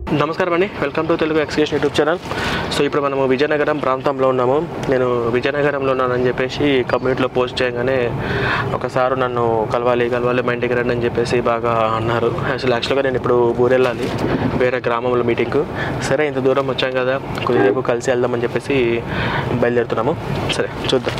నమస్కారం అండి, welcome to Telugu excursion YouTube channel. So ఇప్పుడు మనము విజయనగరం ప్రాంతంలో ఉన్నాము. నేను విజయనగరంలో ఉన్నానని చెప్పేసి కమ్యూనిటీలో పోస్ట్ చేయగానే ఒకసారి నన్ను కలవాలి మా ఇంటికి రండి అని చెప్పేసి బాగా అన్నారు. యాక్చువల్గా నేను ఇప్పుడు ఊరెళ్ళాలి, వేరే గ్రామంలో మీటింగ్కు. సరే ఇంత దూరం వచ్చాం కదా, కొద్దిసేపు కలిసి వెళ్దామని చెప్పేసి బయలుదేరుతున్నాము. సరే చూద్దాం.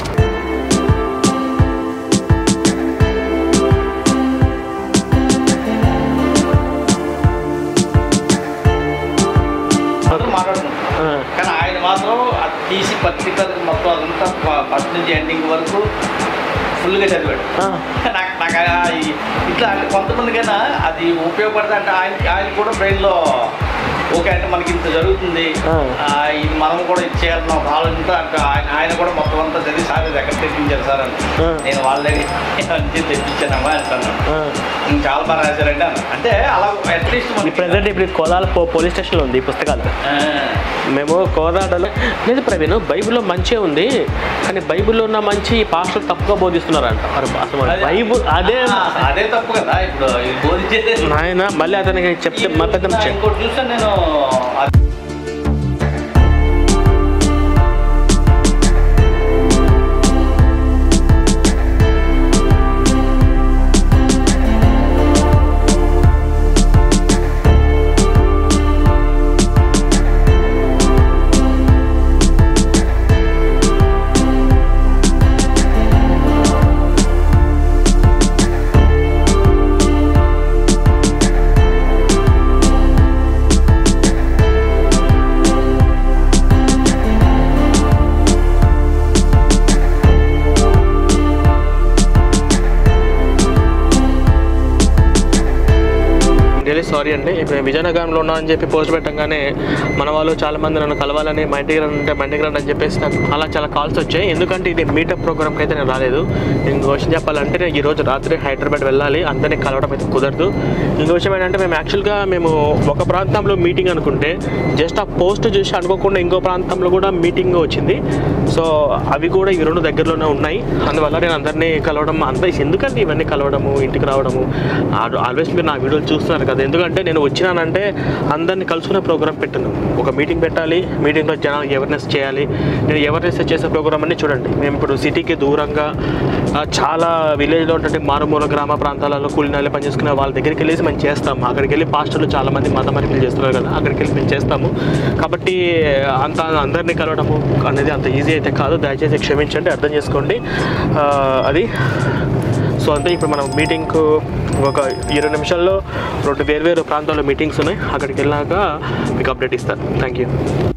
కానీ ఆయన మాత్రం అది తీసి పత్రిక మొత్తం అదంతా ఫస్ట్ నుంచి ఎండింగ్ వరకు ఫుల్గా చదివాడు. నాకు ఇట్లా కొంతమందికైనా అది ఉపయోగపడుతుంది అంటే ఆయన కూడా బ్రెయిన్లో ఓకే అంటే మనకి ఇంత జరుగుతుంది, ఇది మనం కూడా ఇచ్చేయాలన్న ఒక ఆలోచనతో అంటే ఆయన కూడా మొత్తం అంతా చదివి సార్ ఇది ఎక్కడ తెప్పించారు సార్ అని నేను వాళ్ళ దగ్గర తెప్పించానమ్మా అంటున్నాను. చాలా బాగా రాశారండి అన్న. అంటే అలా అట్లీస్ట్ ప్రెసెంట్ ఇప్పుడు కోదాడ పోలీస్ స్టేషన్లో ఉంది ఈ పుస్తకాలు. మేము కోదాడలో లేదు ప్రవీణ్, బైబిల్లో మంచిగా ఉంది కానీ బైబిల్లో ఉన్న మంచి పాస్టర్లు తప్పుగా బోధిస్తున్నారంట. బైబుల్ అదే తప్పు కదా ఇప్పుడు బోధించేది ఆయన. మళ్ళీ అతనికి చెప్తే ఇంకోటి చూసాను నేను. సారీ అండి, ఇప్పుడు నేను విజయనగరంలో ఉన్నా అని చెప్పి పోస్ట్ పెట్టగానే మన వాళ్ళు చాలామంది నన్ను కలవాలని మా ఇంటికి రండి అని చెప్పేసి నాకు అలా చాలా కాల్స్ వచ్చాయి. ఎందుకంటే ఇది మీటప్ ప్రోగ్రామ్కి అయితే నేను రాలేదు. ఇంకో విషయం చెప్పాలంటే నేను ఈరోజు రాత్రి హైదరాబాద్ వెళ్ళాలి, అందరినీ కలవడం అయితే కుదరదు. ఇంకో విషయం ఏంటంటే మేము ఒక ప్రాంతంలో మీటింగ్ అనుకుంటే జస్ట్ ఆ పోస్ట్ చూసి అనుకోకుండా ఇంకో ప్రాంతంలో కూడా మీటింగ్ వచ్చింది. సో అవి కూడా ఈ రెండు దగ్గరలోనే ఉన్నాయి. అందువల్ల నేను అందరినీ కలవడం ఎందుకంటే ఇవన్నీ కలవడము, ఇంటికి రావడము ఆల్వేస్ మీరు నా వీడియోలు చూస్తున్నారు కదా. ఎందుకంటే నేను వచ్చినానంటే అందరినీ కలుసుకునే ప్రోగ్రామ్ పెట్టాను. ఒక మీటింగ్ పెట్టాలి, మీటింగ్లో జనాలు అవేర్నెస్ చేయాలి. నేను అవేర్నెస్ చేసే ప్రోగ్రామ్ అన్ని చూడండి. మేము ఇప్పుడు సిటీకి దూరంగా చాలా విలేజ్లో ఉంటే మారుమూల గ్రామ ప్రాంతాలలో కూలినాలు పనిచేసుకునే వాళ్ళ దగ్గరికి వెళ్ళేసి మేము చేస్తాము. అక్కడికి వెళ్ళి పాస్టర్లు చాలామంది మత మార్పులు చేస్తున్నారు కదా, అక్కడికి వెళ్ళి మేము చేస్తాము. కాబట్టి అందరినీ కలవడము అనేది అంత ఈజీ అయితే కాదు. దయచేసి క్షమించండి, అర్థం చేసుకోండి అది. సో అంతే, ఇప్పుడు మనం మీటింగ్కు ఒక 20 నిమిషాల్లో 2 వేరు ప్రాంతాల్లో మీటింగ్స్ ఉన్నాయి. అక్కడికి వెళ్ళాక మీకు అప్డేట్ ఇస్తాను. Thank you.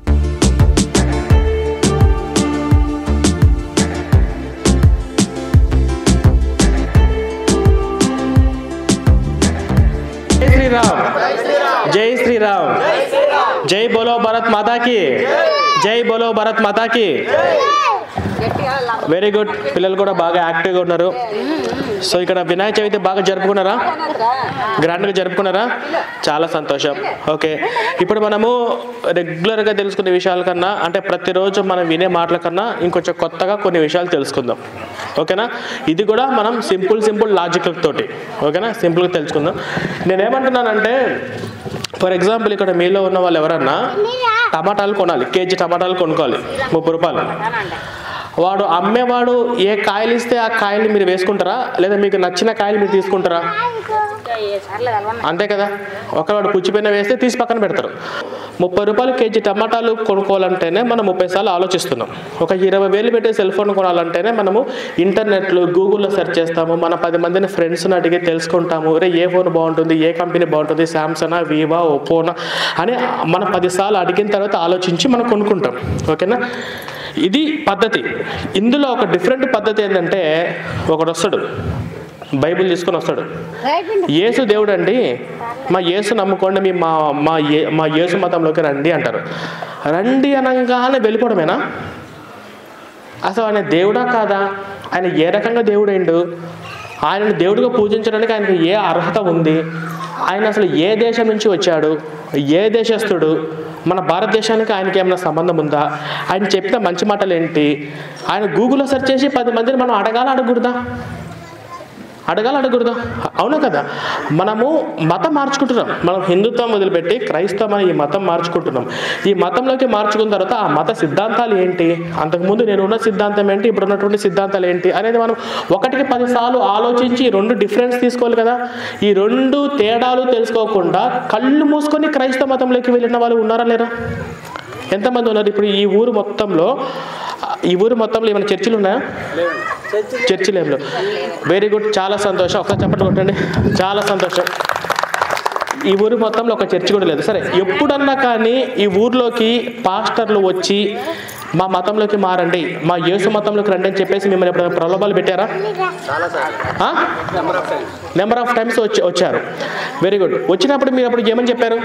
జై శ్రీరామ్, జై బోలో భారత్ మాతాకి, జై బోలో భారత్ మాతాకి. వెరీ గుడ్, పిల్లలు కూడా బాగా యాక్టివ్గా ఉన్నారు. సో ఇక్కడ వినాయక చవితి బాగా జరుపుకున్నారా? గ్రాండ్గా జరుపుకున్నారా? చాలా సంతోషం. ఓకే, ఇప్పుడు మనము రెగ్యులర్గా తెలుసుకునే విషయాల కన్నా అంటే ప్రతిరోజు మనం వినే మాటల కన్నా ఇంకొంచెం కొత్తగా కొన్ని విషయాలు తెలుసుకుందాం. ఓకేనా? ఇది కూడా మనం సింపుల్ లాజిక్ తోటి ఓకేనా సింపుల్గా తెలుసుకుందాం. నేనేమంటున్నానంటే ఫర్ ఎగ్జాంపుల్ ఇక్కడ మీలో ఉన్న వాళ్ళు ఎవరన్నా టమాటాలు కొనాలి, కేజీ టమాటాలు కొనుక్కోవాలి 30 రూపాయలు. వాడు అమ్మేవాడు ఏ కాయలు ఇస్తే ఆ కాయలు మీరు వేసుకుంటారా, లేదా మీకు నచ్చిన కాయలు మీరు తీసుకుంటారా? అంతే కదా. ఒకవాడు పుచ్చిపోయిన వేస్తే తీసి పక్కన పెడతారు. 30 రూపాయలు కేజీ టమాటాలు కొనుక్కోవాలంటేనే మనం 30 సార్లు ఆలోచిస్తున్నాం. ఒక 20,000 పెట్టే సెల్ ఫోన్ కొనాలంటేనే మనము ఇంటర్నెట్లో గూగుల్లో సెర్చ్ చేస్తాము. మన 10 మందిని ఫ్రెండ్స్ని అడిగి తెలుసుకుంటాము. ఏ ఫోన్ బాగుంటుంది, ఏ కంపెనీ బాగుంటుంది, శాంసంగ్, వివో, ఒప్పోనా అని మనం 10 సార్లు అడిగిన తర్వాత ఆలోచించి మనం కొనుక్కుంటాం. ఓకేనా? ఇది పద్ధతి. ఇందులో ఒక డిఫరెంట్ పద్ధతి ఏంటంటే ఒకడు వస్తాడు, బైబిల్ తీసుకొని వస్తాడు. యేసు దేవుడు అండి, మా యేసు నమ్ముకోండి, మీ మా యేసు మతంలోకి రండి అంటారు. రండి అనగానే వెళ్ళిపోవడమేనా? అసలు ఆయన దేవుడా కాదా? ఆయన ఏ రకంగా దేవుడైండు? ఆయనను దేవుడిగా పూజించడానికి ఆయనకు ఏ అర్హత ఉంది? ఆయన అసలు ఏ దేశం నుంచి వచ్చాడు? ఏ దేశస్థుడు? మన భారతదేశానికి ఆయనకి ఏమైనా సంబంధం ఉందా? ఆయన చెప్పిన మంచి మాటలు ఏంటి? ఆయన గూగుల్లో సెర్చ్ చేసి 10 మందిని మనం అడగాల, అడగకూడదా? అడగకూడదా? అవునా కదా? మనము మతం మార్చుకుంటున్నాం. మనం హిందుత్వం వదిలిపెట్టి క్రైస్తవం అని ఈ మతం మార్చుకుంటున్నాం. ఈ మతంలోకి మార్చుకున్న తర్వాత ఆ మత సిద్ధాంతాలు ఏంటి, అంతకుముందు నేను ఉన్న సిద్ధాంతం ఏంటి, ఇప్పుడు ఉన్నటువంటి సిద్ధాంతాలు ఏంటి అనేది మనం 1కి 10 సార్లు ఆలోచించి 2 డిఫరెన్స్ తీసుకోవాలి కదా. ఈ 2 తేడాలు తెలుసుకోకుండా కళ్ళు మూసుకొని క్రైస్తవ మతంలోకి వెళ్ళిన వాళ్ళు ఉన్నారా లేరా? ఎంతమంది ఉన్నారు? ఇప్పుడు ఈ ఊరు మొత్తంలో ఏమైనా చర్చిలు ఉన్నాయా? చర్చిలు ఏం లేవు. వెరీ గుడ్, చాలా సంతోషం. ఒకసారి చప్పట్లు కొట్టండి. చాలా సంతోషం. ఈ ఊరు మొత్తంలో ఒక చర్చి కూడా లేదు. సరే, ఎప్పుడన్నా కానీ ఈ ఊర్లోకి పాస్టర్లు వచ్చి మా మతంలోకి మారండి, మా యేసు మతంలోకి రండి అని చెప్పేసి మిమ్మల్ని ఎప్పుడైనా ప్రలోభాలు పెట్టారా? నెంబర్ ఆఫ్ టైమ్స్ వచ్చారు. Very good. వచ్చినప్పుడు మీరు అప్పుడు ఏమని చెప్పారు?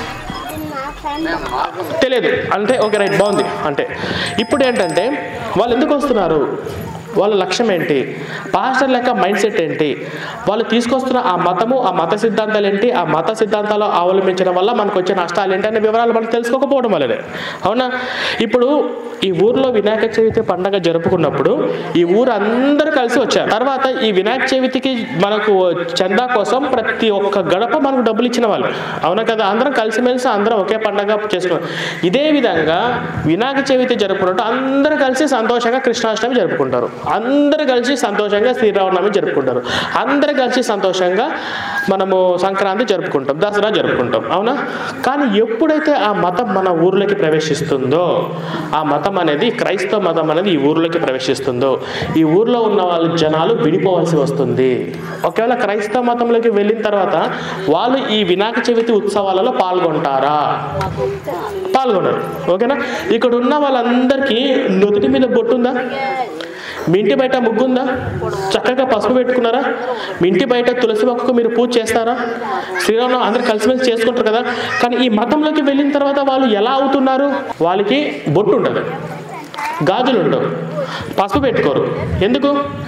తెలియదు అంటే ఓకే, రైట్, బాగుంది అంటే. ఇప్పుడు ఏంటంటే వాళ్ళు ఎందుకు వస్తున్నారు, వాళ్ళ లక్ష్యం ఏంటి, పాస్టర్ లెక్క మైండ్ సెట్ ఏంటి, వాళ్ళు తీసుకొస్తున్న ఆ మతము, ఆ మత సిద్ధాంతాలు ఏంటి, ఆ మత సిద్ధాంతాలు అవలంబించడం వల్ల మనకు వచ్చే నష్టాలు ఏంటి అనే వివరాలు మనకు తెలుసుకోకపోవడం వల్లనే. అవునా? ఇప్పుడు ఈ ఊర్లో వినాయక చవితి పండగ జరుపుకున్నప్పుడు ఈ ఊరు అందరూ కలిసి వచ్చారు. తర్వాత ఈ వినాయక చవితికి మనకు చందా కోసం ప్రతి ఒక్క గడప మనకు డబ్బులు ఇచ్చిన వాళ్ళు. అవునా కదా? అందరం కలిసిమెలిసి అందరం ఒకే పండగ చేసుకున్నాం. ఇదే విధంగా వినాయక చవితి జరుపుకున్నట్టు అందరూ కలిసి సంతోషంగా కృష్ణాష్టమి జరుపుకుంటారు, అందరూ కలిసి సంతోషంగా శ్రీరామనవమి జరుపుకుంటారు, అందరూ కలిసి సంతోషంగా మనము సంక్రాంతి జరుపుకుంటాం, దసరా జరుపుకుంటాం. అవునా? కానీ ఎప్పుడైతే ఆ మతం మన ఊర్లోకి ప్రవేశిస్తుందో, ఆ మతం అనేది, క్రైస్తవ మతం అనేది ఈ ఊర్లోకి ప్రవేశిస్తుందో, ఈ ఊర్లో ఉన్న వాళ్ళ జనాలు విడిపోవాల్సి వస్తుంది. ఒకవేళ క్రైస్తవ మతంలోకి వెళ్ళిన తర్వాత వాళ్ళు ఈ వినాయక చవితి ఉత్సవాలలో పాల్గొంటారా? పాల్గొనరు. ఓకేనా? ఇక్కడ ఉన్న వాళ్ళందరికీ నుదుటి మీద బొట్టుందా? మీ ఇంటి బయట ముగ్గుందా? చక్కగా పసుపు పెట్టుకున్నారా? మీ ఇంటి బయట తులసి మొక్కకు మీరు పూజ చేస్తారా? శ్రీరామనవమి అందరూ కలిసిమెలిసి చేసుకుంటారు కదా. కానీ ఈ మతంలోకి వెళ్ళిన తర్వాత వాళ్ళు ఎలా అవుతున్నారు? వాళ్ళకి బొట్టు ఉండదు, గాజులు ఉండవు, పసుపు పెట్టుకోరు. ఎందుకు?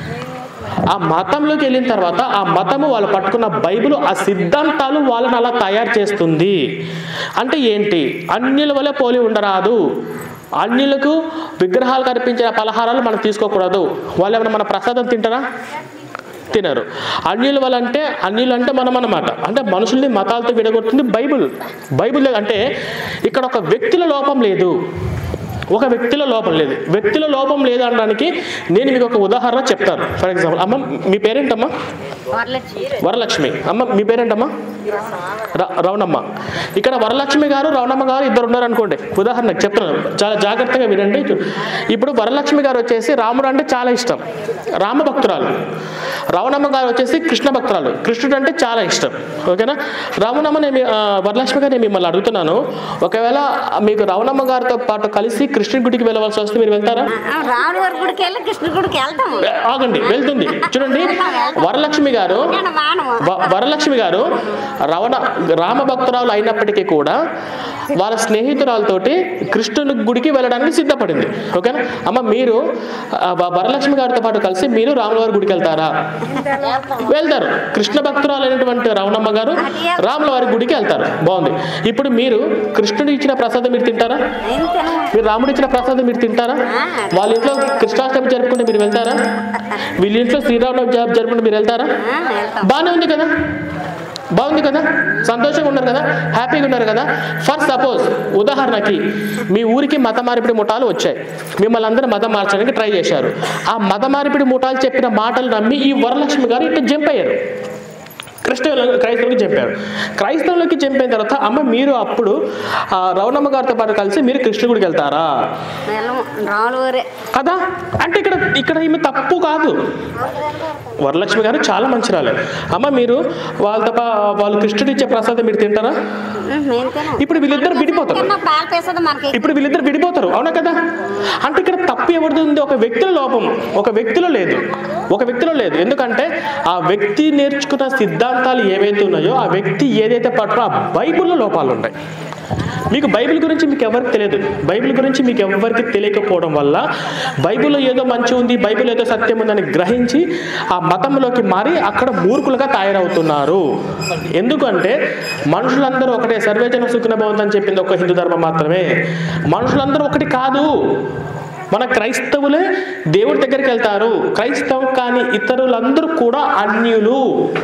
ఆ మతంలోకి వెళ్ళిన తర్వాత ఆ మతము వాళ్ళు పట్టుకున్న బైబిల్, ఆ సిద్ధాంతాలు వాళ్ళని అలా తయారు చేస్తుంది. అంటే ఏంటి? అన్యుల వల్ల పోలి ఉండరాదు, అన్యులకు విగ్రహాలు కనిపించిన పలహారాలు మనం తీసుకోకూడదు. వాళ్ళు ఏమైనా మన ప్రసాదం తింటారా? తినరు. అన్యుల అంటే మనం అన్నమాట. అంటే మనుషుల్ని మతాలతో విడగొడుతుంది బైబిల్. అంటే ఇక్కడ ఒక వ్యక్తిలో లోపం లేదు, వ్యక్తిలో లోపం లేదు అనడానికి నేను మీకు ఒక ఉదాహరణ చెప్తాను. ఫర్ ఎగ్జాంపుల్, అమ్మ మీ పేరేంటమ్మా? వరలక్ష్మి. అమ్మ మీ పేరేంటమ్మా? రవణమ్మ. ఇక్కడ వరలక్ష్మి గారు, రవణమ్మ గారు ఇద్దరు ఉన్నారు అనుకోండి. ఉదాహరణకు చెప్తున్నాను, చాలా జాగ్రత్తగా వినండి. ఇప్పుడు వరలక్ష్మి గారు వచ్చేసి రాముడు అంటే చాలా ఇష్టం, రామ భక్తురాలు. రవణమ్మ గారు వచ్చేసి కృష్ణ భక్తురాలు, కృష్ణుడు అంటే చాలా ఇష్టం. ఓకేనా? వరలక్ష్మి గారు నేను మిమ్మల్ని అడుగుతున్నాను, ఒకవేళ మీకు రవణమ్మ గారితో పాటు కలిసి కృష్ణుడి గుడికి వెళ్ళవలసి వస్తే మీరు వెళ్తారా? ఆగండి, వెళ్తుంది. చూడండి, వరలక్ష్మి గారు రామ భక్తురాలు అయినప్పటికీ కూడా వాళ్ళ స్నేహితురాలతోటి కృష్ణుడి గుడికి వెళ్ళడానికి సిద్ధపడింది. ఓకేనా? అమ్మ మీరు వరలక్ష్మి గారితో పాటు కలిసి మీరు రాములవారి గుడికి వెళ్తారా? వెళ్తారు. కృష్ణ భక్తురాలు అయినటువంటి రవణమ్మ గారు రాములవారి గుడికి వెళ్తారు. బాగుంది. ఇప్పుడు మీరు కృష్ణుడు ఇచ్చిన ప్రసాదం మీరు తింటారా? మీరు రాముడు ఇచ్చిన ప్రసాదం మీరు తింటారా? వాళ్ళ ఇంట్లో కృష్ణాష్టమి జరుపుకుంటే మీరు వెళ్తారా? వీళ్ళ ఇంట్లో శ్రీరామనవమి జరుపుకుంటే మీరు వెళ్తారా? బాగానే ఉంది కదా, బాగుంది కదా, సంతోషంగా ఉన్నారు కదా, హ్యాపీగా ఉన్నారు కదా. ఫర్ సపోజ్ ఉదాహరణకి మీ ఊరికి మత మార్పిడి ముఠాలు వచ్చాయి, మిమ్మల్ని అందరూ మతం మార్చడానికి ట్రై చేశారు. ఆ మత మార్పిడి ముఠాలు చెప్పిన మాటలు నమ్మి ఈ వరలక్ష్మి గారు ఇట్లా జంప్ అయ్యారు, క్రైస్తవులకి చెప్పారు. క్రైస్తవులకి చంపిన తర్వాత అమ్మ మీరు అప్పుడు రవణమ్మ గారితో పాటు కలిసి మీరు కృష్ణ గుడికి వెళ్తారా? కదా. అంటే ఇక్కడ ఈమె తప్పు కాదు, వరలక్ష్మి గారు చాలా మంచిరాలే. అమ్మ మీరు వాళ్ళు కృష్ణుడు ఇచ్చే ప్రసాదం మీరు తింటారా? ఇప్పుడు వీళ్ళిద్దరు విడిపోతారు. అవునా కదా? అంటే ఇక్కడ తప్పు ఎవరిది ఉంది? ఒక వ్యక్తిలో లోపం, ఒక వ్యక్తిలో లేదు. ఎందుకంటే ఆ వ్యక్తి నేర్చుకున్న సిద్ధాంతాలు ఏవైతే ఉన్నాయో, ఆ వ్యక్తి ఏదైతే పట్టుకో ఆ బైబిల్లో లోపాలు ఉంటాయి. మీకు బైబిల్ గురించి మీకు ఎవరికి తెలియదు, బైబిల్ గురించి మీకు ఎవరికి తెలియకపోవడం వల్ల బైబిల్లో ఏదో మంచి ఉంది, బైబిల్ ఏదో సత్యం ఉందని గ్రహించి ఆ మతంలోకి మారి అక్కడ మూర్ఖులుగా తయారవుతున్నారు. ఎందుకంటే మనుషులందరూ ఒకటే, సర్వేజన సుఖిన భవంతు అని చెప్పింది ఒక హిందూ ధర్మం మాత్రమే. మనుషులందరూ ఒకటి కాదు. మన క్రైస్తవులే దేవుడి దగ్గరికి వెళ్తారు. క్రైస్తవం కానీ ఇతరులందరూ కూడా అన్యులు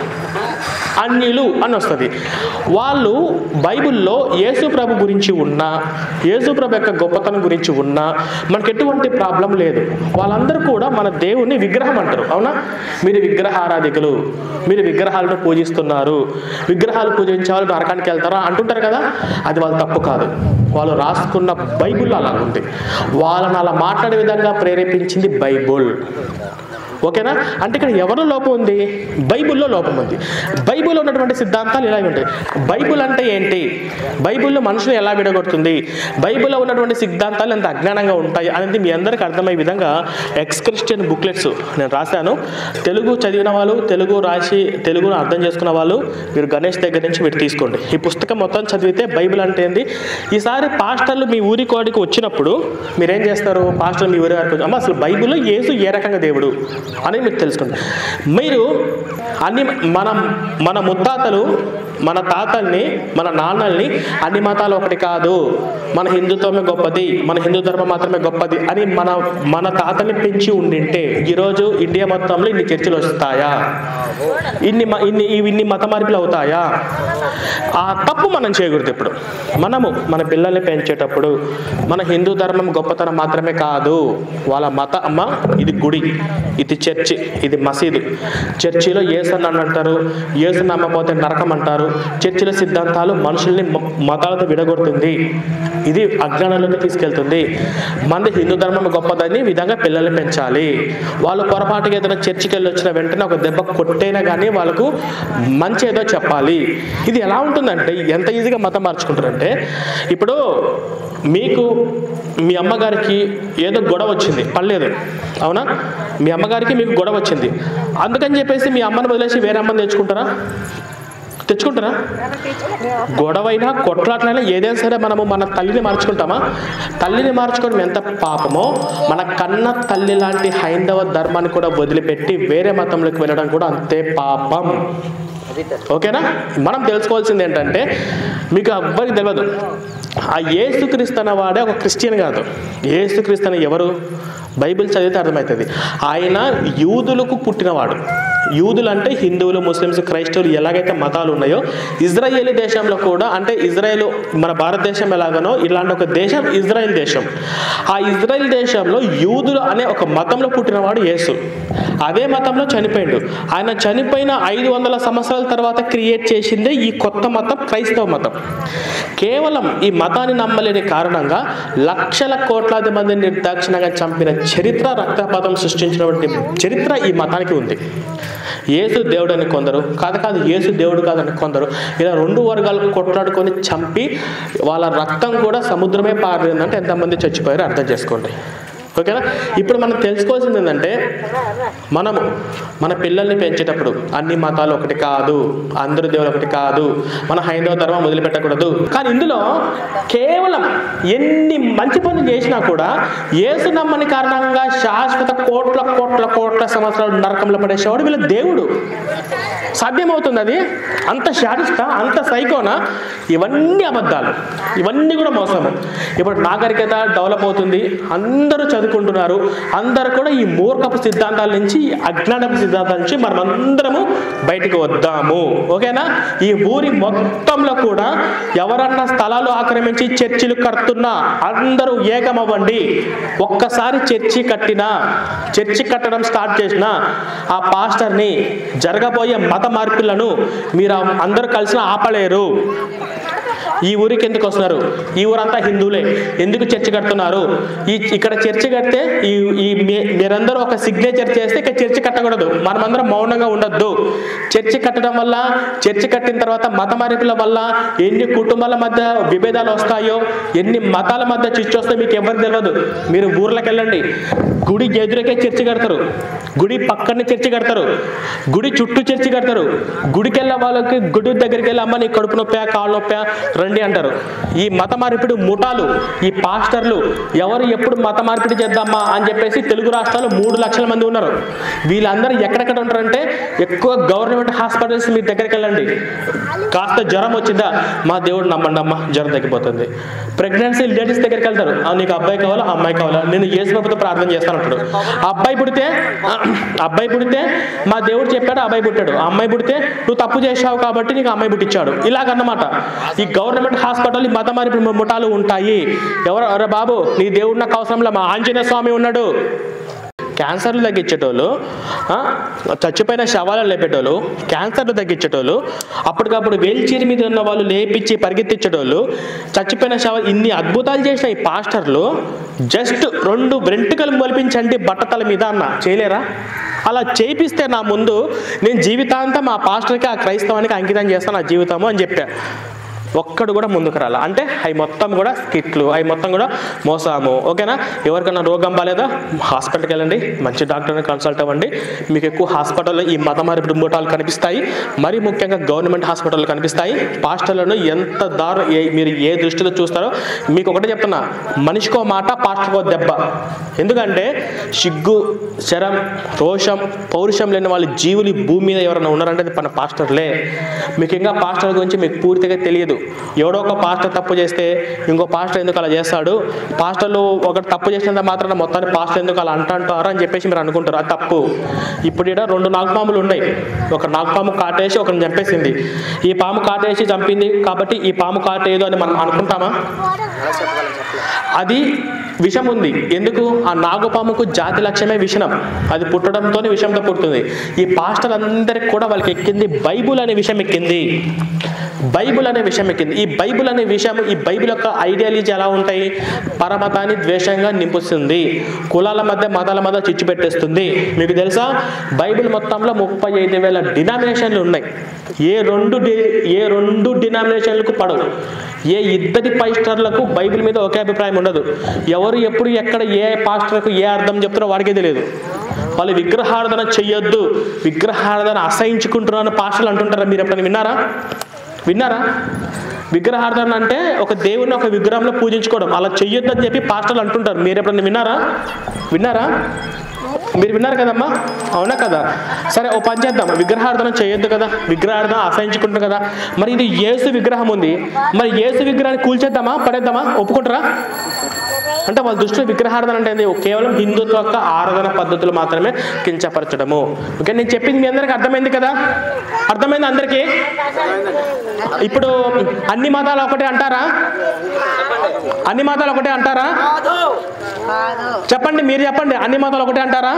అని వస్తుంది. వాళ్ళు బైబిల్లో యేసు ప్రభు గురించి ఉన్నా, యేసు ప్రభు యొక్క గొప్పతనం గురించి ఉన్నా మనకు ఎటువంటి ప్రాబ్లం లేదు. వాళ్ళందరూ కూడా మన దేవుని విగ్రహం అంటారు. అవునా? మీరు విగ్రహ ఆరాధికులు, మీరు విగ్రహాలను పూజిస్తున్నారు, విగ్రహాలు పూజించే వాళ్ళు నరకానికి వెళ్తారా అంటుంటారు కదా. అది వాళ్ళ తప్పు కాదు. వాళ్ళు రాసుకున్న బైబిల్ అలా ఉంది. వాళ్ళని అలా మాట్లాడే విధంగా ప్రేరేపించింది బైబుల్. ఓకేనా? అంటే ఇక్కడ ఎవరిలో లోపం ఉంది? బైబిల్లో లోపం ఉంది. బైబిల్లో ఉన్నటువంటి సిద్ధాంతాలు ఇలాగే ఉంటాయి. బైబిల్ అంటే ఏంటి, బైబిల్లో మనుషులు ఎలా విడగొడుతుంది, బైబిల్లో ఉన్నటువంటి సిద్ధాంతాలు ఎంత అజ్ఞానంగా ఉంటాయి అనేది మీ అందరికీ అర్థమయ్యే విధంగా ఎక్స్ క్రిస్టియన్ బుక్లెట్స్ నేను రాశాను. తెలుగు చదివిన వాళ్ళు, తెలుగు రాసి తెలుగును అర్థం చేసుకున్న వాళ్ళు మీరు గణేష్ దగ్గర నుంచి మీరు తీసుకోండి. ఈ పుస్తకం మొత్తం చదివితే బైబిల్ అంటే ఏంది. ఈసారి పాస్టర్లు మీ ఊరి కోడికి వచ్చినప్పుడు మీరేం చేస్తారు? పాస్టర్లు మీ ఊరి వారికి అమ్మ అసలు బైబిల్లో యేసు ఏ రకంగా దేవుడు అనేది మీరు తెలుసుకోండి. మీరు అన్ని మన ముత్తాతలు, మన తాతల్ని, మన నాన్నల్ని అన్ని మతాలు ఒకటి కాదు, మన హిందుత్వమే గొప్పది, మన హిందూ ధర్మం మాత్రమే గొప్పది అని మన తాతల్ని పెంచి ఉండింటే ఈరోజు ఇండియా మొత్తంలో ఇన్ని చర్చలు వస్తాయా? ఇన్ని మత మార్పులు అవుతాయా? ఆ తప్పు మనం చేయకూడదు. ఇప్పుడు మన పిల్లల్ని పెంచేటప్పుడు మన హిందూ ధర్మం గొప్పతనం మాత్రమే కాదు, వాళ్ళ మత అమ్మ ఇది గుడి, ఇది చర్చి, ఇది మసీదు. చర్చిలో యేసని అంటారు, యేసు నమ్మకపోతే నరకం అంటారు. చర్చిల సిద్ధాంతాలు మనుషుల్ని మతాలతో విడగొడుతుంది, ఇది అజ్ఞానంలోకి తీసుకెళ్తుంది. మన హిందూ ధర్మం గొప్పదని విధంగా పిల్లల్ని పెంచాలి. వాళ్ళు పొరపాటుగా ఏదైనా చర్చికి వెళ్ళి వచ్చిన వెంటనే ఒక దెబ్బ కొట్టైనా కానీ వాళ్ళకు మంచి ఏదో చెప్పాలి. ఇది ఎలా ఉంటుందంటే ఎంత ఈజీగా మతం మార్చుకుంటారంటే, ఇప్పుడు మీకు మీ అమ్మగారికి ఏదో గొడవ వచ్చింది, పర్లేదు, అవునా? మీ అమ్మగారికి మీకు గొడవ వచ్చింది, అందుకని చెప్పేసి మీ అమ్మని వదిలేసి వేరే అమ్మని తెచ్చుకుంటారా? గొడవైనా కొట్లాట్లైనా ఏదైనా సరే మనము మన తల్లిని మార్చుకుంటామా? తల్లిని మార్చుకోవడం ఎంత పాపమో మన కన్న తల్లి లాంటి హైందవ ధర్మాన్ని కూడా వదిలిపెట్టి వేరే మతంలోకి వెళ్ళడం కూడా అంతే పాపం. ఓకేనా? మనం తెలుసుకోవాల్సింది ఏంటంటే, మీకు ఎవ్వరికి తెలియదు, ఆ యేసుక్రీస్తు అన్న వాడే ఒక క్రిస్టియన్ కాదు. యేసుక్రీస్తు అని ఎవరు? బైబిల్ చదివితే అర్థమవుతుంది. ఆయన యూదులకు పుట్టినవాడు. యూదులు అంటే హిందువులు, ముస్లిమ్స్, క్రైస్తవులు ఎలాగైతే మతాలు ఉన్నాయో ఇజ్రాయేలీ దేశంలో కూడా, అంటే ఇజ్రాయేల్ మన భారతదేశం ఎలాగనో ఇలాంటి ఒక దేశం ఇజ్రాయెల్ దేశం. ఆ ఇజ్రాయెల్ దేశంలో యూదులు అనే ఒక మతంలో పుట్టినవాడు యేసు. అదే మతంలో చనిపోయాడు. ఆయన చనిపోయిన 500 సంవత్సరాల తర్వాత క్రియేట్ చేసిందే ఈ కొత్త మతం, క్రైస్తవ మతం. కేవలం ఈ మతాన్ని నమ్మలేని కారణంగా లక్షల కోట్లాది మందిని నిర్దాక్షిణంగా చంపిన చరిత్ర, రక్తపాతం సృష్టించినటువంటి చరిత్ర ఈ మతానికి ఉంది. యేసు దేవుడు అని కొందరు, కాదు యేసు దేవుడు కాదని కొందరు, ఇలా 2 వర్గాలు కొట్లాడుకొని చంపి వాళ్ళ రక్తం కూడా సముద్రమే పారిందంటే ఎంతమంది చచ్చిపోయారో అర్థం చేసుకోండి. ఓకేనా? ఇప్పుడు మనం తెలుసుకోవాల్సింది ఏంటంటే, మనము మన పిల్లల్ని పెంచేటప్పుడు అన్ని మతాలు ఒకటి కాదు, అందరు దేవుడు ఒకటి కాదు, మన హైందవ ధర్మం వదిలిపెట్టకూడదు. కానీ ఇందులో కేవలం ఎన్ని మంచి పనులు చేసినా కూడా యేసు నమ్మని కారణంగా శాశ్వత కోట్ల సంవత్సరాలు నరకంలో పడేసేవాడు వీళ్ళ దేవుడు. సాధ్యమవుతుంది అది? అంత శాడిస్టా, అంత సైకోనా? ఇవన్నీ అబద్ధాలు, ఇవన్నీ కూడా మోసము. ఇప్పుడు నాగరికత డెవలప్ అవుతుంది, అందరూ చదువుకుంటున్నారు, అందరూ కూడా ఈ మూర్ఖపు సిద్ధాంతాల నుంచి, అజ్ఞానపు సిద్ధాంతాల నుంచి మనం అందరము బయటకు వద్దాము. ఓకేనా? ఈ ఊరి మొత్తంలో కూడా ఎవరన్నా స్థలాలు ఆక్రమించి చర్చిలు కడుతున్నా అందరూ ఏకమవ్వండి. ఒక్కసారి చర్చి కట్టడం స్టార్ట్ చేసిన ఆ పాస్టర్ని, జరగబోయే మత మార్పులను మీరు అందరూ కలిసి ఆపలేరు. ఈ ఊరికి ఎందుకు వస్తున్నారు? ఈ ఊరంతా హిందువులే, ఎందుకు చర్చి కడుతున్నారు? ఇక్కడ చర్చి కడితే మీరందరూ ఒక సిగ్నేచర్ చేస్తే ఇక్కడ చర్చి కట్టకూడదు, మనమందరం మౌనంగా ఉండొద్దు. చర్చి కట్టడం వల్ల, చర్చి కట్టిన తర్వాత మత మార్పుల వల్ల ఎన్ని కుటుంబాల మధ్య విభేదాలు వస్తాయో, ఎన్ని మతాల మధ్య చిచ్చు వస్తాయో మీకు ఎవరికి తెలియదు. మీరు ఊర్లోకి వెళ్ళండి, గుడి ఎదురుకే చర్చి కడతారు, గుడి పక్కనే చర్చి కడతారు, గుడి చుట్టూ చర్చి కడతారు. గుడికి వెళ్ళే వాళ్ళకి గుడి దగ్గరికి వెళ్ళి అమ్మ నీ కడుపు నొప్పా, కాళ్ళు నొప్పా, రండి అంటారు. ఈ మత మార్పిడి ముఠాలు, ఈ పాస్టర్లు ఎవరు ఎప్పుడు మత మార్పిడి చేద్దామా అని చెప్పేసి తెలుగు రాష్ట్రాల్లో 3 లక్షల మంది ఉన్నారు. వీళ్ళందరూ ఎక్కడెక్కడ ఉంటారంటే ఎక్కువ గవర్నమెంట్ హాస్పిటల్స్ మీ దగ్గరికి వెళ్ళండి. కాస్త జ్వరం వచ్చిందా, మా దేవుడు నమ్మండి అమ్మా జ్వరం తగ్గిపోతుంది. ప్రెగ్నెన్సీ లేడీస్ దగ్గరికి వెళ్తారు, నీకు అబ్బాయి కావాలా అమ్మాయి కావాలా, నేను యేసు ప్రభుతో ప్రార్థన చేస్తానంటాడు. అబ్బాయి పుడితే మా దేవుడు చెప్పాడు అబ్బాయి పుట్టాడు, ఆ అమ్మాయి పుడితే నువ్వు తప్పు చేసావు కాబట్టి నీకు అమ్మాయి పుట్టించాడు. ఇలాగన్నమాట ఈ గవర్నమెంట్ హాస్పిటల్ ఈ మత మార్పిడి ముఠాలు ఉంటాయి. ఎవరు బాబు నీ దేవుడు నాకు అవసరంలో, మా ఆంజనేయ స్వామి ఉన్నాడు. క్యాన్సర్లు తగ్గించేటోళ్ళు, చచ్చిపోయిన శవాలను లేపేటోళ్ళు, క్యాన్సర్లు తగ్గించేటోళ్ళు, అప్పటికప్పుడు వీల్చైర్ మీద ఉన్న వాళ్ళు లేపించి పరిగెత్తించేటోళ్ళు, చచ్చిపోయిన శవాలు, ఇన్ని అద్భుతాలు చేసిన ఈ పాస్టర్లు జస్ట్ 2 వెంట్రుకలు మొలిపించండి బట్టతల మీద అన్న చేయలేరా? అలా చేపిస్తే నా ముందు నేను జీవితాంతం ఆ పాస్టర్కి ఆ క్రైస్తవానికి అంకితం చేస్తాను నా జీవితము అని చెప్పా. ఒక్కడు కూడా ముందుకు రాల. అంటే అవి మొత్తం కూడా స్కిట్లు, అవి మొత్తం కూడా మోసాము. ఓకేనా? ఎవరికైనా రోగం బాలేదా హాస్పిటల్కి వెళ్ళండి, మంచి డాక్టర్ని కన్సల్ట్ అవ్వండి. మీకు ఎక్కువ హాస్పిటల్లో ఈ మత మార్పిడి ముఠాలు కనిపిస్తాయి, మరీ ముఖ్యంగా గవర్నమెంట్ హాస్పిటల్లో కనిపిస్తాయి. పాస్టర్లను ఎంత మీరు ఏ దృష్టిలో చూస్తారో మీకు ఒకటే చెప్తున్నా, మనిషికో మాట పాస్టర్కో దెబ్బ. ఎందుకంటే సిగ్గు, శరం, రోషం, పౌరుషం లేని వాళ్ళు జీవులు భూమి మీద ఎవరైనా ఉన్నారంటే అది మన పాస్టర్లే. మీకు ఇంకా పాస్టర్ గురించి మీకు పూర్తిగా తెలియదు. ఎవడో ఒక పాస్టర్ తప్పు చేస్తే ఇంకో పాస్టర్ ఎందుకు అలా చేస్తాడు, పాస్టర్లు ఒకటి తప్పు చేసినంత మాత్రాన మొత్తాన్ని పాస్టర్ ఎందుకు అలా అంటారు అని చెప్పేసి మీరు అనుకుంటారు. అది తప్పు. ఇప్పుడు ఇక్కడ 2 నాగుపాములు ఉన్నాయి. ఒక నాగుపాము కాటేసి ఒకరిని చంపేసింది. ఈ పాము కాటేసి చంపింది కాబట్టి ఈ పాము కాటేదు అని మనం అనుకుంటామా? అది విషం ఉంది. ఎందుకు? ఆ నాగుపాముకు జాతి లక్ష్యమే విషం. అది పుట్టడంతోనే విషంతో పుడుతుంది. ఈ పాస్టర్ అందరికి కూడా వాళ్ళకి ఎక్కింది బైబుల్ అనే విషయం ఎక్కింది. బైబుల్ అనే విషయం ఎక్కింది. ఈ బైబుల్ అనే విషయం, ఈ బైబుల్ యొక్క ఐడియాలజీ ఎలా ఉంటాయి? పరమతాన్ని ద్వేషంగా నింపుస్తుంది, కులాల మధ్య మతాల మధ్య చిచ్చు పెట్టేస్తుంది. మీకు తెలుసా బైబిల్ మొత్తంలో 35,000 డినామినేషన్లు ఉన్నాయి. ఏ రెండు డినామినేషన్లకు పడవు. ఏ 2 పాస్టర్లకు బైబిల్ మీద ఒకే అభిప్రాయం ఉండదు. ఎవరు ఎప్పుడు ఎక్కడ ఏ పాస్టర్కు ఏ అర్థం చెప్తారో వాడికే తెలియదు. వాళ్ళు విగ్రహారాధన చెయ్యొద్దు, విగ్రహారాధన అసహించుకుంటున్నారని పాస్టర్లు అంటుంటారా? మీరు ఎప్పుడైనా విన్నారా? విగ్రహారాధన అంటే ఒక దేవుని ఒక విగ్రహంలో పూజించుకోవడం, అలా చెయ్యొద్దు అని చెప్పి పాస్టర్లు అంటుంటారు. మీరు ఎప్పుడైనా విన్నారా? మీరు విన్నారు కదమ్మా, అవునా కదా? సరే ఓ పని చేద్దాం, విగ్రహారాధన చేయొద్దు కదా, విగ్రహారాధన అసహించుకుంటారు కదా, మరి ఇది యేసు విగ్రహం ఉంది, మరి యేసు విగ్రహాన్ని కూల్చేద్దామా పడేద్దామా? ఒప్పుకుంటారా? అంటే వాళ్ళ దృష్టిలో విగ్రహారాధన అంటే కేవలం హిందుత్వ యొక్క ఆరాధన పద్ధతులు మాత్రమే కించపరచడము. ఓకే, నేను చెప్పింది మీ అందరికి అర్థమైంది కదా? అర్థమైంది అందరికీ? ఇప్పుడు అన్ని మతాలు ఒకటే అంటారా? అన్ని మతాలు ఒకటే అంటారా? చెప్పండి, మీరు చెప్పండి. అన్ని మతాలు ఒకటే అంటారా?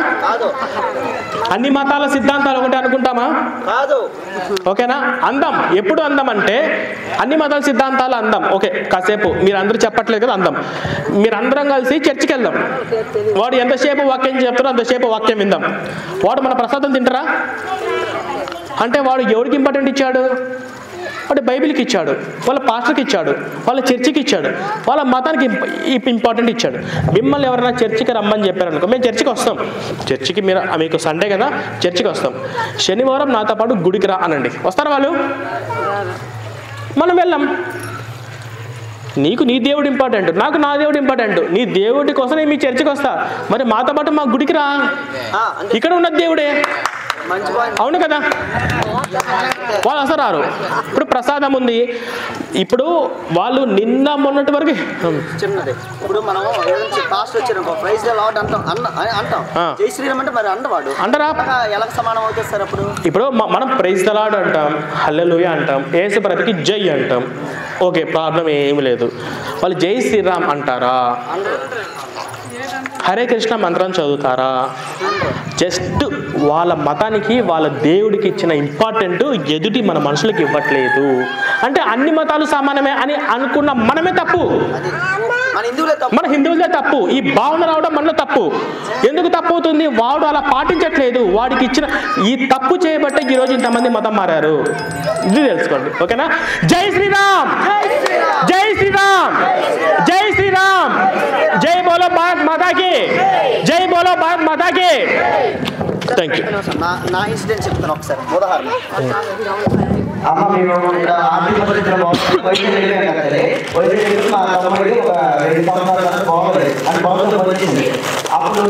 అన్ని మతాల సిద్ధాంతాలు ఒకటే అనుకుంటామా? ఓకేనా? అందం ఎప్పుడు అందం అంటే అన్ని మతాల సిద్ధాంతాలు అందం. ఓకే, కాసేపు మీరు అందరూ చెప్పట్లేదు కదా, అందం. మీరు అందరం కలిసి చర్చికి వెళ్దాం. వాడు ఎంతసేపు వాక్యం చెప్తారో అంతసేపు వాక్యం విందాం. వాడు మన ప్రసాదం తింటారా? అంటే వాడు ఎవరికి ఇంపార్టెంట్ ఇచ్చాడు? వాడు బైబిల్కి ఇచ్చాడు, వాళ్ళ పాస్టర్కి ఇచ్చాడు, వాళ్ళ చర్చికి ఇచ్చాడు, వాళ్ళ మతానికి ఇంపార్టెంట్ ఇచ్చాడు. మిమ్మల్ని ఎవరైనా చర్చికి రమ్మని చెప్పారనుకో, మేము చర్చికి వస్తాం. చర్చికి మీకు సండే కదా, చర్చికి వస్తాం. శనివారం నాతో పాటు గుడికి రా అనండి, వస్తారు వాళ్ళు? మనం వెళ్ళాం. నీకు నీ దేవుడు ఇంపార్టెంట్, నాకు నా దేవుడు ఇంపార్టెంట్. నీ దేవుడి కోసం నేను మీ చర్చికి వస్తా, మరి మాతో పాటు మా గుడికి రా. ఇక్కడ ఉన్న దేవుడే, అవును కదా? వాళ్ళు అసలు రారు. ఇప్పుడు ప్రసాదం ఉంది. ఇప్పుడు వాళ్ళు నిన్న మొన్నటి వరకు చిన్నది. ఇప్పుడు మనం పాస్ట్ వచ్చారు ప్రైజ్ లార్డ్ అంటాం, జై శ్రీరామ్ అంటే మరి అంటారా? ఎలా సమానం అవుతుంది సార్? ఇప్పుడు మనం ప్రైజ్ ద లార్డ్ అంటాం, హల్లెలూయా అంటాం, యేసు ప్రభుకి జై అంటాం. ఓకే, ప్రాబ్లం ఏమి లేదు. వాళ్ళు జై శ్రీరామ్ అంటారా? హరే కృష్ణ మంత్రం చదువుతారా? జస్ట్ వాళ్ళ మతానికి వాళ్ళ దేవుడికి ఇచ్చిన ఇంపార్టెంట్ ఎదుటి మన మనుషులకు ఇవ్వట్లేదు. అంటే అన్ని మతాలు సమానమే అని అనుకున్న మనమే తప్పు, మన హిందువులే తప్పు. ఈ భావన రావడం మనలో తప్పు. ఎందుకు తప్పు అవుతుంది? వాడు అలా పాటించట్లేదు. వాడికి ఇచ్చిన ఈ తప్పు చేయబట్టే ఈరోజు ఇంతమంది మతం మారారు. ఇది తెలుసుకోండి, ఓకేనా? జై శ్రీరామ్, జై శ్రీరామ్, జై శ్రీరామ్, జై బోలో భారత్ మాతాకి, జై బోలో భారత్ మాతాకి. Thank you. నా ఇన్సిడెంట్ చెప్తాను ఒకసారి, ఉదాహరణ. అమ్మ మేము ఇక్కడ ఆర్థిక పరిస్థితులు వైద్యం కదండి, వైద్యం మా తమ్ముడికి ఒక 2 సంవత్సరాల బాగోలేదు అని బాగుంది వచ్చింది. అప్పుడు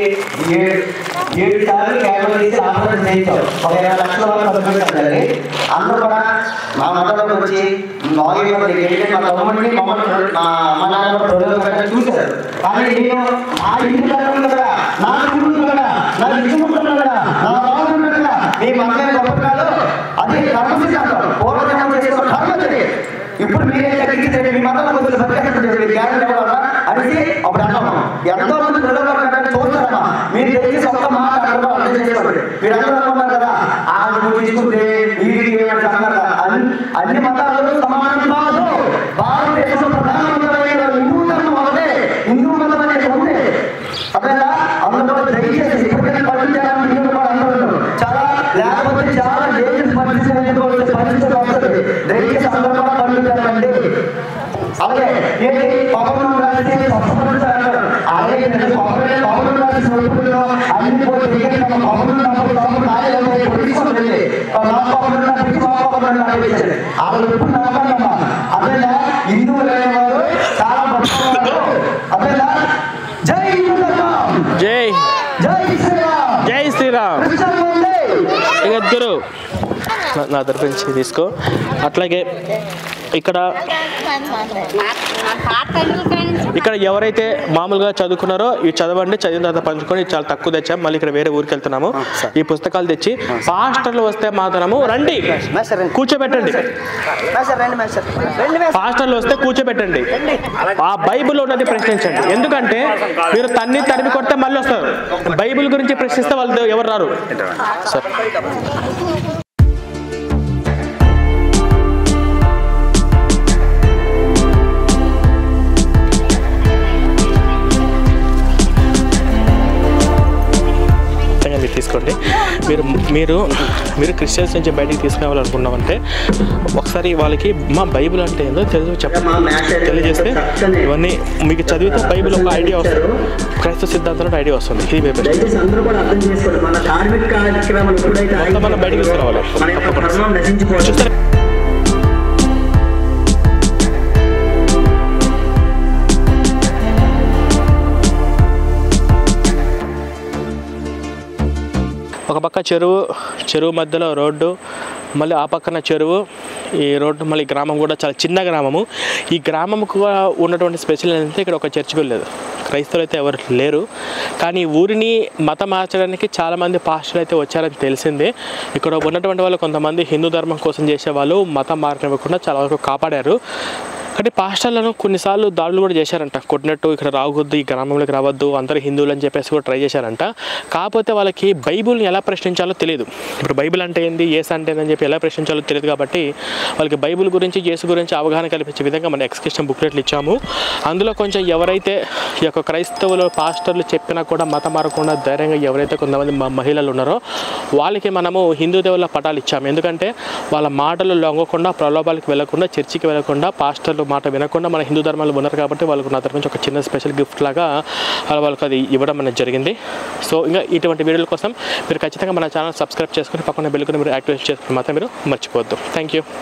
7 సార్లు క్యాన్సర్ తీసి ఆపరేషన్ చేయించాం. 15 లక్షల వరకు ఖర్చు పెట్టాలి. అందరూ కూడా మా మతంలోకి వచ్చి మా తమ్ముడిని మా నాన్న కూడా చూశారు. కానీ నేను నా ఇంటి కదా, నా కుటుంబం కదా, నా విషయం కదా, నా బాగుంటుంది కదా, మీ మతం గొప్ప కాదు, అది కర్మసిద్ధాంతం, పూర్వజన్మ చేసిన కర్మది. ఇప్పుడు మీరే తగ్గితే మీ మతం కొంచెం అనేసి అప్పుడు అన్నాము. ఎంతో మంది పిల్లలు చూస్తారమ్మా, మీరు తెలిసి ఒక్క మాట అర్థం చేసుకోండి. మీరు అందరూ అనుకున్నారు కదా, తీసుకుంటే అన్ని మతాలు సమానం కాదు. భారతదేశం ప్రధానమంత్రి హిందూ ధర్మం ఒకటే, హిందూ మతం అనేది ఉంది. అదే అందులో దయచేసి పరిస్థితి చాలా లేకపోతే చాలా డేంజరస్ పరిస్థితి వస్తుంది. దయచేసి అందరూ కూడా పండించాలండి. అలాగే ఏంటి పవన్ రాసి అలాగే పవన్ రాసి అన్ని పోయి వాళ్ళు ఎప్పుడు నమ్మకమ్మా. అదేలా హిందువులు అనేవారు చాలా గొప్పవారు. అదేలా జై జై జై శ్రీరామ్, జై శ్రీరామ్. ఇద్దరు నా తరపు తీసుకో. అట్లాగే ఇక్కడ ఎవరైతే మామూలుగా చదువుకున్నారో ఇవి చదవండి, చదివిన తర్వాత పంచుకొని చాలా తక్కువ తెచ్చాం. మళ్ళీ ఇక్కడ వేరే ఊరికి వెళ్తున్నాము. ఈ పుస్తకాలు తెచ్చి పాస్టర్లు వస్తే మాత్రము రండి కూర్చోబెట్టండి. పాస్టర్లు వస్తే కూర్చోబెట్టండి. ఆ బైబిల్ ఉన్నది ప్రశ్నించండి. ఎందుకంటే మీరు తరిమి కొడితే మళ్ళీ వస్తారు. బైబిల్ గురించి ప్రశ్నిస్తే వాళ్ళు ఎవరు రారు. సార్ తీసుకోండి. మీరు క్రిస్టియన్స్ నుంచి బయటికి తీసుకురావాలనుకున్నామంటే ఒకసారి వాళ్ళకి మా బైబిల్ అంటే ఏందో తెలియజేస్తే ఇవన్నీ మీకు చదివితే బైబిల్ ఒక ఐడియా వస్తుంది, క్రైస్తవ సిద్ధాంతంలో ఐడియా వస్తుంది. ఇది బైబిల్ మనం బయటికి తీసుకురావాలి. ఒక పక్క చెరువు మధ్యలో రోడ్డు, మళ్ళీ ఆ పక్కన చెరువు, ఈ రోడ్డు, మళ్ళీ గ్రామం కూడా చాలా చిన్న గ్రామము. ఈ గ్రామంకు ఉన్నటువంటి స్పెషల్ ఏంటంటే ఇక్కడ ఒక చర్చ్ కూడా లేదు, క్రైస్తవులు అయితే ఎవరు లేరు. కానీ ఊరిని మతం మార్చడానికి చాలామంది పాస్టర్లు అయితే వచ్చారని తెలిసిందే. ఇక్కడ ఉన్నటువంటి వాళ్ళు కొంతమంది హిందూ ధర్మం కోసం చేసేవాళ్ళు మతం మారనివ్వకుండా చాలా వరకు కాపాడారు. కానీ పాస్టర్లను కొన్నిసార్లు దాడులు కూడా చేశారంట, కొట్టినట్టు ఇక్కడ రావద్దు, ఈ గ్రామంలోకి రావద్దు, అందరూ హిందువులు అని చెప్పేసి కూడా ట్రై చేశారంట. కాకపోతే వాళ్ళకి బైబిల్ని ఎలా ప్రశ్నించాలో తెలియదు. ఇప్పుడు బైబిల్ అంటే ఏంది, యేసు అంటే ఏందని చెప్పి ఎలా ప్రశ్నించాలో తెలియదు. కాబట్టి వాళ్ళకి బైబిల్ గురించి, యేసు గురించి అవగాహన కల్పించే విధంగా మన ఎక్స్క్రిప్షన్ బుక్లెట్లు ఇచ్చాము. అందులో కొంచెం ఎవరైతే ఈ యొక్క క్రైస్తవులు పాస్టర్లు చెప్పినా కూడా మతం మారకుండా ధైర్యంగా ఎవరైతే కొంతమంది మహిళలు ఉన్నారో వాళ్ళకి మనము హిందూ దేవుళ్ళ పటాలు ఇచ్చాము. ఎందుకంటే వాళ్ళ మాటలు లొంగకుండా, ప్రలోభాలకు వెళ్లకుండా, చర్చికి వెళ్లకుండా, పాస్టర్లు మాట వినకుండా మన హిందూ ధర్మాలు ఉన్నారు. కాబట్టి వాళ్ళకు నా తరఫు నుంచి ఒక చిన్న స్పెషల్ గిఫ్ట్ లాగా వాళ్ళకి అది ఇవ్వడం అనేది జరిగింది. సో ఇంకా ఇటువంటి వీడియోల కోసం మీరు ఖచ్చితంగా మన ఛానల్ సబ్స్క్రైబ్ చేసుకుని పక్కన బెల్ ని మీరు యాక్టివేట్ చేసుకుని మాత్రం మీరు మర్చిపోవద్దు. Thank you.